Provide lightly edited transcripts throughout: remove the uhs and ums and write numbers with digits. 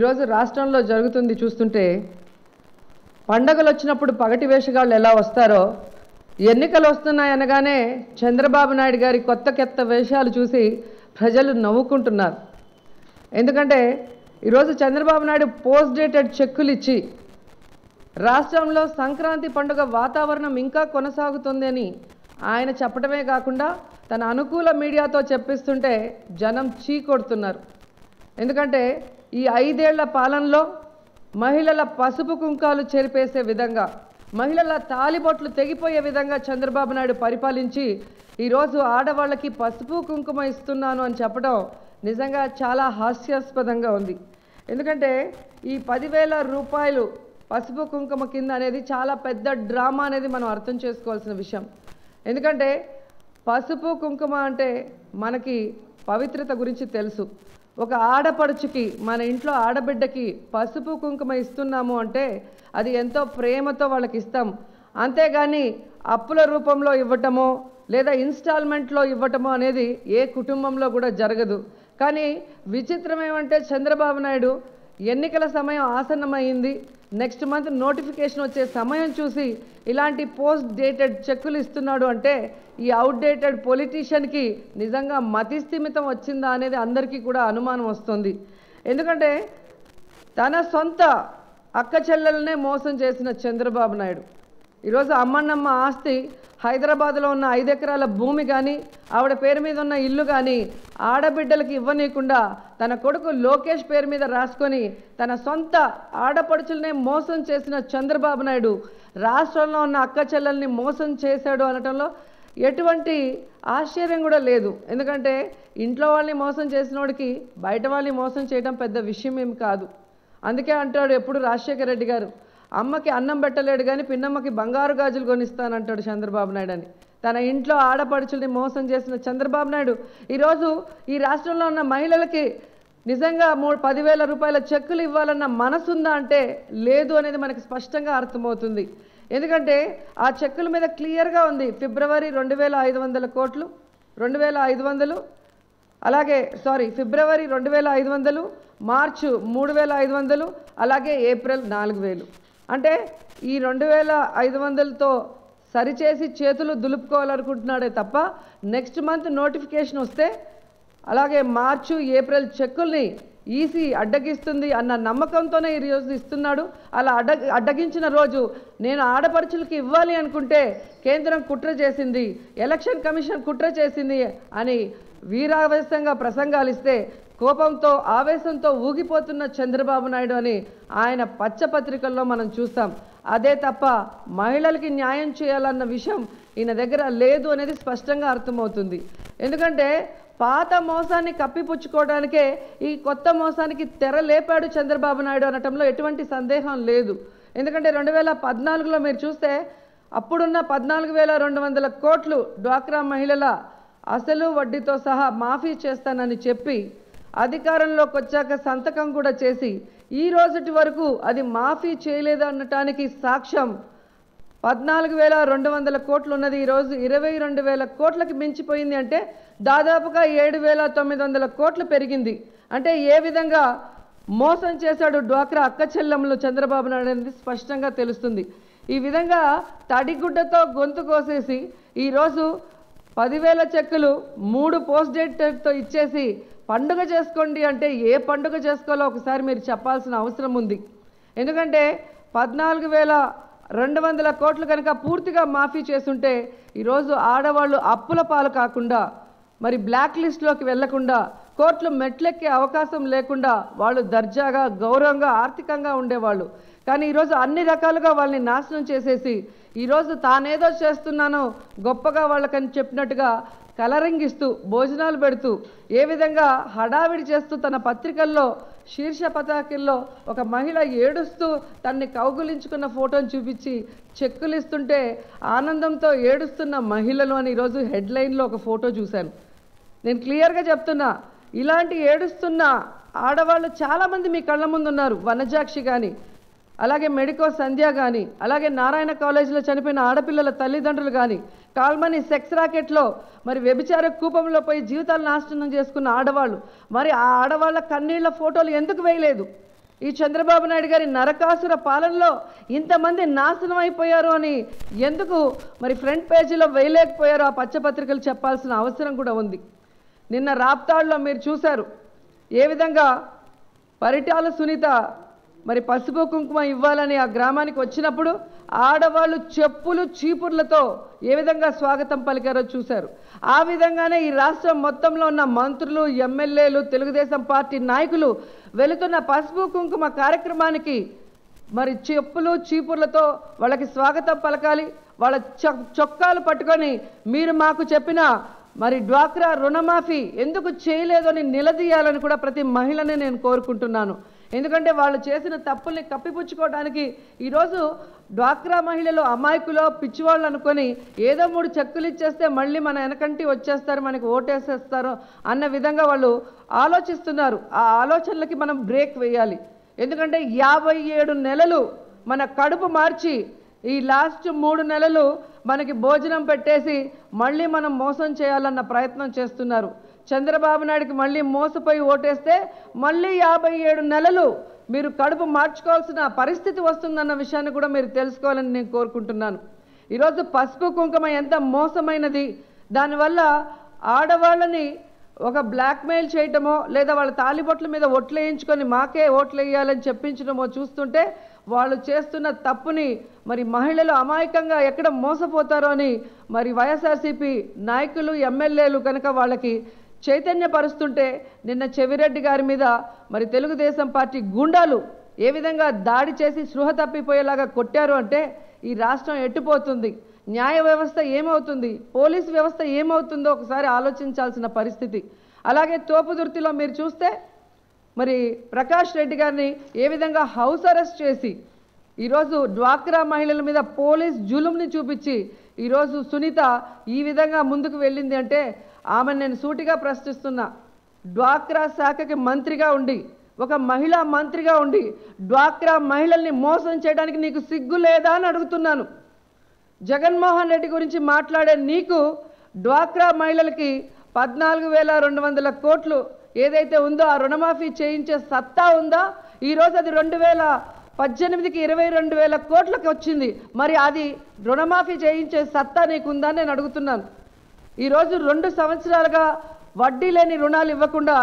ఈరోజు రాష్ట్రంలో జరుగుతుంది చూస్తుంటే పండగలు వచ్చినప్పుడు పగటి వేషగాళ్ళు ఎలా వస్తారో ఎన్నికలు వస్తున్నాయనగానే చంద్రబాబు నాయుడు గారి కొత్త వేషాలు చూసి ప్రజలు నవ్వుకుంటున్నారు. ఎందుకంటే ఈరోజు చంద్రబాబు నాయుడు పోస్ట్ డేటెడ్ చెక్కులు ఇచ్చి రాష్ట్రంలో సంక్రాంతి పండుగ వాతావరణం ఇంకా కొనసాగుతుందని ఆయన చెప్పడమే కాకుండా తన అనుకూల మీడియాతో చెప్పిస్తుంటే జనం చీకొడుతున్నారు. ఎందుకంటే ఈ 5 ఏళ్ల పాలనలో మహిళల పసుపు కుంకాలు చెరిపేసే విధంగా, మహిళల తాలిబొట్లు తెగిపోయే విధంగా చంద్రబాబు నాయుడు పరిపాలించి ఈరోజు ఆడవాళ్ళకి పసుపు కుంకుమ ఇస్తున్నాను అని చెప్పడం నిజంగా చాలా హాస్యాస్పదంగా ఉంది. ఎందుకంటే ఈ 10,000 రూపాయలు పసుపు కుంకుమ కింద అనేది చాలా పెద్ద డ్రామా అనేది మనం అర్థం చేసుకోవాల్సిన విషయం. ఎందుకంటే పసుపు కుంకుమ అంటే మనకి పవిత్రత గురించి తెలుసు. ఒక ఆడపడుచుకి, మన ఇంట్లో ఆడబిడ్డకి పసుపు కుంకుమ ఇస్తున్నాము అంటే అది ఎంతో ప్రేమతో వాళ్ళకి ఇస్తాం. అంతేగాని అప్పుల రూపంలో ఇవ్వటమో లేదా ఇన్స్టాల్మెంట్లో ఇవ్వటమో అనేది ఏ కుటుంబంలో కూడా జరగదు. కానీ విచిత్రం ఏమంటే చంద్రబాబు నాయుడు ఎన్నికల సమయం ఆసన్నమైంది, నెక్స్ట్ మంత్ నోటిఫికేషన్ వచ్చే సమయం చూసి ఇలాంటి పోస్ట్ డేటెడ్ చెక్కులు ఇస్తున్నాడు అంటే ఈ అవుట్డేటెడ్ పొలిటీషియన్కి నిజంగా మతిస్థిమితం వచ్చిందా అనేది అందరికీ కూడా అనుమానం వస్తుంది. ఎందుకంటే తన సొంత అక్క చెల్లెలనే మోసం చేసిన చంద్రబాబు నాయుడు ఈరోజు అమ్మన్నమ్మ ఆస్తి హైదరాబాద్లో ఉన్న 5 ఎకరాల భూమి కానీ ఆవిడ పేరు మీద ఉన్న ఇల్లు కానీ ఆడబిడ్డలకి ఇవ్వనీయకుండా తన కొడుకు లోకేష్ పేరు మీద రాసుకొని తన సొంత ఆడపడుచులనే మోసం చేసిన చంద్రబాబు నాయుడు రాష్ట్రంలో ఉన్న అక్క చెల్లెల్ని మోసం చేశాడు అనటంలో ఎటువంటి ఆశ్చర్యం కూడా లేదు. ఎందుకంటే ఇంట్లో వాళ్ళని మోసం చేసినోడికి బయట వాళ్ళని మోసం చేయడం పెద్ద విషయం ఏం కాదు. అందుకే అంటాడు ఎప్పుడు రాజశేఖర రెడ్డి గారు, అమ్మకి అన్నం పెట్టలేడు కానీ పిన్నమ్మకి బంగారు గాజులు కొనిస్తానంటాడు చంద్రబాబు నాయుడు అని. తన ఇంట్లో ఆడపడుచుల్ని మోసం చేసిన చంద్రబాబు నాయుడు ఈరోజు ఈ రాష్ట్రంలో ఉన్న మహిళలకి నిజంగా 10,000 రూపాయల చెక్కులు ఇవ్వాలన్న మనసుందా అంటే లేదు అనేది మనకి స్పష్టంగా అర్థమవుతుంది. ఎందుకంటే ఆ చెక్కుల మీద క్లియర్గా ఉంది ఫిబ్రవరి 2,500 కోట్లు, 2,500, అలాగే ఫిబ్రవరి 2,500, మార్చు 3,500, అలాగే ఏప్రిల్ 4,000. అంటే ఈ 2,500తో సరిచేసి చేతులు దులుపుకోవాలనుకుంటున్నాడే తప్ప నెక్స్ట్ మంత్ నోటిఫికేషన్ వస్తే అలాగే మార్చు ఏప్రిల్ చెక్కుల్ని ఈసీ అడ్డగిస్తుంది అన్న నమ్మకంతోనే ఈరోజు ఇస్తున్నాడు. అలా అడ్డగించిన రోజు నేను ఆడపడుచులకి ఇవ్వాలి అనుకుంటే కేంద్రం కుట్ర చేసింది, ఎలక్షన్ కమిషన్ కుట్ర చేసింది అని వీరావేశంగా ప్రసంగాలు ఇస్తే కోపంతో ఆవేశంతో ఊగిపోతున్న చంద్రబాబు నాయుడు అని ఆయన పచ్చపత్రికల్లో మనం చూస్తాం. అదే తప్ప మహిళలకి న్యాయం చేయాలన్న విషయం ఈయన దగ్గర లేదు అనేది స్పష్టంగా అర్థమవుతుంది. ఎందుకంటే పాత మోసాన్ని కప్పిపుచ్చుకోవడానికే ఈ కొత్త మోసానికి తెర లేపాడు చంద్రబాబు నాయుడు అనటంలో ఎటువంటి సందేహం లేదు. ఎందుకంటే 2014లో మీరు చూస్తే అప్పుడున్న 14,200 కోట్లు డ్వాక్రా మహిళల అసలు వడ్డీతో సహా మాఫీ చేస్తానని చెప్పి అధికారంలోకి వచ్చాక సంతకం కూడా చేసి ఈ రోజుటి వరకు అది మాఫీ చేయలేదనటానికి సాక్ష్యం 14,200 కోట్లు ఉన్నది ఈరోజు 22,000 కోట్లకి మించిపోయింది. అంటే దాదాపుగా 7,900 కోట్లు పెరిగింది. అంటే ఏ విధంగా మోసం చేశాడు డ్వాక్రా అక్క చెల్లెమ్మలు చంద్రబాబు నాయుడు అనేది స్పష్టంగా తెలుస్తుంది. ఈ విధంగా తడిగుడ్డతో గొంతు కోసేసి ఈరోజు 10,000 చెక్కులు 3 పోస్ట్ డేట్తో ఇచ్చేసి పండుగ చేసుకోండి అంటే ఏ పండుగ చేసుకోవాలో ఒకసారి మీరు చెప్పాల్సిన అవసరం ఉంది. ఎందుకంటే 14,200 కోట్లు కనుక పూర్తిగా మాఫీ చేసుంటే ఈరోజు ఆడవాళ్ళు అప్పుల పాలు కాకుండా, మరి బ్లాక్ లిస్ట్లోకి వెళ్లకుండా, కోర్టులు మెట్లెక్కే అవకాశం లేకుండా వాళ్ళు దర్జాగా గౌరవంగా ఆర్థికంగా ఉండేవాళ్ళు. కానీ ఈరోజు అన్ని రకాలుగా వాళ్ళని నాశనం చేసేసి ఈరోజు తానేదో చేస్తున్నానో గొప్పగా వాళ్ళకని చెప్పినట్టుగా కలరింగ్ ఇస్తూ భోజనాలు పెడుతూ ఏ విధంగా హడావిడి చేస్తూ తన పత్రికల్లో శీర్ష పతాకిల్లో ఒక మహిళ ఏడుస్తూ తన్ని కౌగులించుకున్న ఫోటోను చూపించి చెక్కులు ఇస్తుంటే ఆనందంతో ఏడుస్తున్న మహిళలు అని ఈరోజు హెడ్లైన్లో ఒక ఫోటో చూశాను. నేను క్లియర్గా చెప్తున్నా, ఇలాంటి ఏడుస్తున్న ఆడవాళ్ళు చాలామంది మీ కళ్ళ ముందు ఉన్నారు. వనజాక్షి కానీ, అలాగే మెడికో సంధ్య కానీ, అలాగే నారాయణ కాలేజీలో చనిపోయిన ఆడపిల్లల తల్లిదండ్రులు కానీ, కాల్మనీ సెక్స్ రాకెట్లో మరి వ్యభిచార కూపంలో పోయి జీవితాలు నాశనం చేసుకున్న ఆడవాళ్ళు, మరి ఆ ఆడవాళ్ళ కన్నీళ్ల ఫోటోలు ఎందుకు వేయలేదు? ఈ చంద్రబాబు నాయుడు గారి నరకాసుర పాలనలో ఇంతమంది నాశనం అయిపోయారు అని ఎందుకు మరి ఫ్రంట్ పేజీలో వేయలేకపోయారో ఆ పచ్చపత్రికలు చెప్పాల్సిన అవసరం కూడా ఉంది. నిన్న రాప్తాడులో మీరు చూశారు ఏ విధంగా పరిటాల సునీత మరి పసుపు కుంకుమ ఇవ్వాలని ఆ గ్రామానికి వచ్చినప్పుడు ఆడవాళ్ళు చెప్పులు చీపుర్లతో ఏ విధంగా స్వాగతం పలికారో చూశారు. ఆ విధంగానే ఈ రాష్ట్రం మొత్తంలో ఉన్న మంత్రులు, ఎమ్మెల్యేలు, తెలుగుదేశం పార్టీ నాయకులు వెళుతున్న పసుపు కుంకుమ కార్యక్రమానికి మరి చెప్పులు చీపుర్లతో వాళ్ళకి స్వాగతం పలకాలి. వాళ్ళ చొక్కాలు పట్టుకొని మీరు మాకు చెప్పిన మరి డ్వాక్రా రుణమాఫీ ఎందుకు చేయలేదని నిలదీయాలని కూడా ప్రతి మహిళని నేను కోరుకుంటున్నాను. ఎందుకంటే వాళ్ళు చేసిన తప్పుల్ని కప్పిపుచ్చుకోవడానికి ఈరోజు డ్వాక్రా మహిళలు అమాయకులో పిచ్చివాళ్ళు అనుకొని ఏదో 3 చెక్కులు ఇచ్చేస్తే మళ్ళీ మన వెనకంటి వచ్చేస్తారు, మనకి ఓటేసేస్తారు అన్న విధంగా వాళ్ళు ఆలోచిస్తున్నారు. ఆ ఆలోచనలకి మనం బ్రేక్ వేయాలి. ఎందుకంటే 57 నెలలు మన కడుపు మార్చి ఈ లాస్ట్ 3 నెలలు మనకి భోజనం పెట్టేసి మళ్ళీ మనం మోసం చేయాలన్న ప్రయత్నం చేస్తున్నారు. చంద్రబాబు నాయుడికి మళ్ళీ మోసపోయి ఓటేస్తే మళ్ళీ 57 నెలలు మీరు కడుపు మార్చుకోవాల్సిన పరిస్థితి వస్తుందన్న విషయాన్ని కూడా మీరు తెలుసుకోవాలని నేను కోరుకుంటున్నాను. ఈరోజు పసుపు కుంకుమ ఎంత మోసమైనది, దానివల్ల ఆడవాళ్ళని ఒక బ్లాక్మెయిల్ చేయటమో లేదా వాళ్ళ తాలిబొట్ల మీద ఓట్లు వేయించుకొని మాకే ఓట్లు వేయాలని చెప్పించడమో చూస్తుంటే వాళ్ళు చేస్తున్న తప్పుని మరి మహిళలు అమాయకంగా ఎక్కడ మోసపోతారో అని మరి వైఎస్ఆర్సీపీ నాయకులు, ఎమ్మెల్యేలు కనుక వాళ్ళకి చైతన్యపరుస్తుంటే నిన్న చెవిరెడ్డి గారి మీద మరి తెలుగుదేశం పార్టీ గుండాలు ఏ విధంగా దాడి చేసి స్పృహ తప్పిపోయేలాగా కొట్టారు అంటే ఈ రాష్ట్రం ఎట్టుపోతుంది, న్యాయ వ్యవస్థ ఏమవుతుంది, పోలీసు వ్యవస్థ ఏమవుతుందో ఒకసారి ఆలోచించాల్సిన పరిస్థితి. అలాగే తోపుదుర్తిలో మీరు చూస్తే మరి ప్రకాష్ రెడ్డి గారిని ఏ విధంగా హౌస్ అరెస్ట్ చేసి ఈరోజు డ్వాక్రా మహిళల మీద పోలీస్ జులుంని చూపించి ఈరోజు సునీత ఈ విధంగా ముందుకు వెళ్ళింది అంటే ఆమెను నేను సూటిగా ప్రశ్నిస్తున్నా. డ్వాక్రా శాఖకి మంత్రిగా ఉండి, ఒక మహిళా మంత్రిగా ఉండి డ్వాక్రా మహిళల్ని మోసం చేయడానికి నీకు సిగ్గు లేదా అని అడుగుతున్నాను. జగన్మోహన్ రెడ్డి గురించి మాట్లాడే నీకు డ్వాక్రా మహిళలకి 14,200 కోట్లు ఏదైతే ఉందో ఆ రుణమాఫీ చేయించే సత్తా ఉందా? ఈరోజు అది 2018కి 22,000 కోట్లకి వచ్చింది. మరి అది రుణమాఫీ చేయించే సత్తా నీకుందా నేను అడుగుతున్నాను. ఈరోజు 2 సంవత్సరాలుగా వడ్డీ లేని రుణాలు ఇవ్వకుండా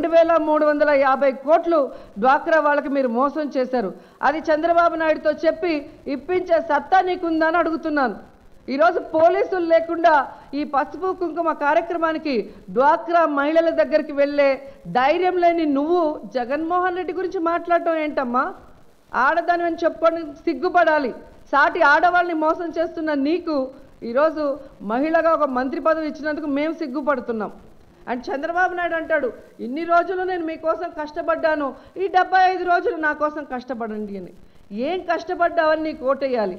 2,350 కోట్లు డ్వాక్రా వాళ్ళకి మీరు మోసం చేశారు. అది చంద్రబాబు నాయుడుతో చెప్పి ఇప్పించే సత్తా నీకుందా అని అడుగుతున్నాను. ఈరోజు పోలీసులు లేకుండా ఈ పసుపు కుంకుమ కార్యక్రమానికి డ్వాక్రా మహిళల దగ్గరికి వెళ్ళే ధైర్యం లేని నువ్వు జగన్మోహన్ రెడ్డి గురించి మాట్లాడటం ఏంటమ్మా? ఆడదాని అని చెప్పుకొని సిగ్గుపడాలి. సాటి ఆడవాళ్ళని మోసం చేస్తున్న నీకు ఈరోజు మహిళగా ఒక మంత్రి పదవి ఇచ్చినందుకు మేము సిగ్గుపడుతున్నాం. అండ్ చంద్రబాబు నాయుడు అంటాడు ఇన్ని రోజులు నేను మీకోసం కష్టపడ్డాను, ఈ 75 రోజులు నా కోసం కష్టపడండి అని. ఏం కష్టపడ్డావని నీకు ఓటేయాలి?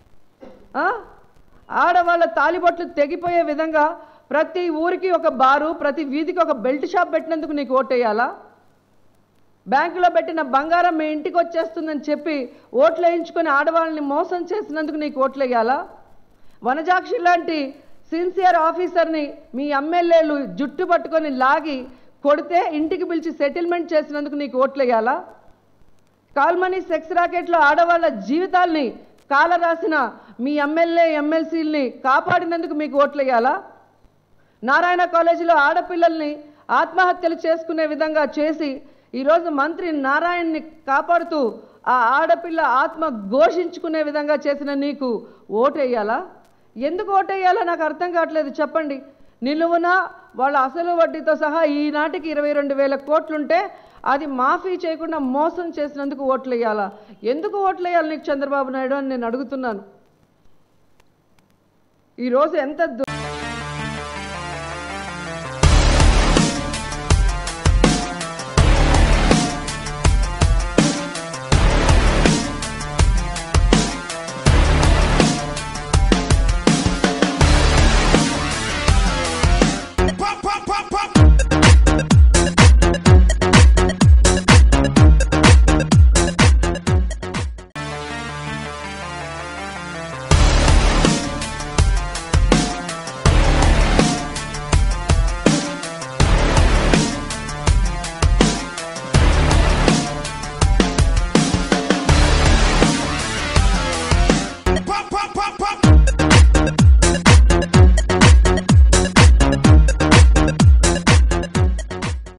ఆడవాళ్ళ తాలిబొట్లు తెగిపోయే విధంగా ప్రతి ఊరికి ఒక బారు, ప్రతి వీధికి ఒక బెల్ట్ షాప్ పెట్టినందుకు నీకు ఓటేయాలా? బ్యాంకులో పెట్టిన బంగారం మీ ఇంటికి వచ్చేస్తుందని చెప్పి ఓట్లు వేయించుకొని ఆడవాళ్ళని మోసం చేసినందుకు నీకు ఓట్లు వేయాలా? వనజాక్షి లాంటి సిన్సియర్ ఆఫీసర్ని మీ ఎమ్మెల్యేలు జుట్టు పట్టుకొని లాగి కొడితే ఇంటికి పిలిచి సెటిల్మెంట్ చేసినందుకు నీకు ఓట్లు వేయాలా? కాల్మనీ సెక్స్ రాకెట్లో ఆడవాళ్ళ జీవితాల్ని కాలరాసిన మీ ఎమ్మెల్యే, ఎమ్మెల్సీలని కాపాడినందుకు మీకు ఓట్లు వేయాలా? నారాయణ కాలేజీలో ఆడపిల్లల్ని ఆత్మహత్యలు చేసుకునే విధంగా చేసి ఈరోజు మంత్రి నారాయణని కాపాడుతూ ఆ ఆడపిల్ల ఆత్మ ఘోషించుకునే విధంగా చేసిన నీకు ఓటేయాలా? ఎందుకు ఓటేయాలో నాకు అర్థం కావట్లేదు, చెప్పండి. నిలువున వాళ్ళ అసలు వడ్డీతో సహా ఈనాటికి 22,000 కోట్లుంటే అది మాఫీ చేయకుండా మోసం చేసినందుకు ఓట్లు వేయాలా? ఎందుకు ఓట్లు వేయాలి నీకు చంద్రబాబు నాయుడు అని నేను అడుగుతున్నాను. ఈరోజు ఎంత